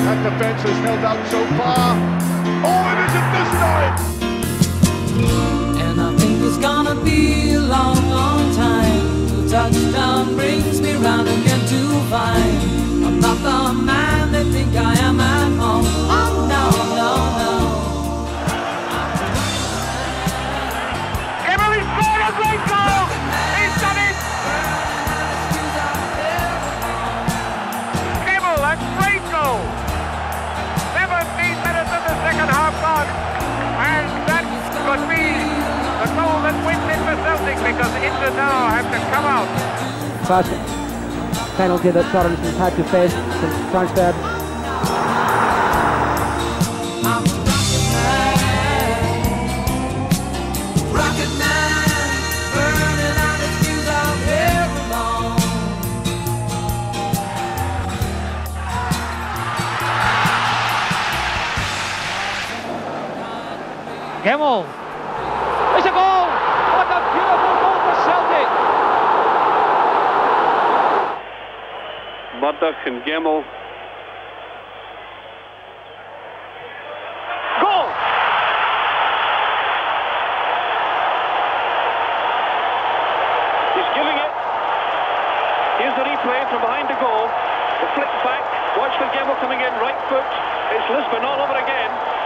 That defence has held out so far. Oh, it isn't this time! And I think it's gonna be a long, long time till touchdown brings me round again to find I'm not the man they think I am at home. Oh, no, no, no. Gemmell, he's scored a great goal! He's done it! Gemmell, a great goal! 17 minutes of the second half gone, and that could be the goal that wins it for Celtic, because Inter now have to come out. First penalty that Sorensen's had to face since transferred. Gemmell. It's a goal! What a beautiful goal for Celtic! Murdoch and Gemmell. Goal! He's giving it. Here's the replay from behind the goal. The flick back. Watch for Gemmell coming in, right foot. It's Lisbon all over again.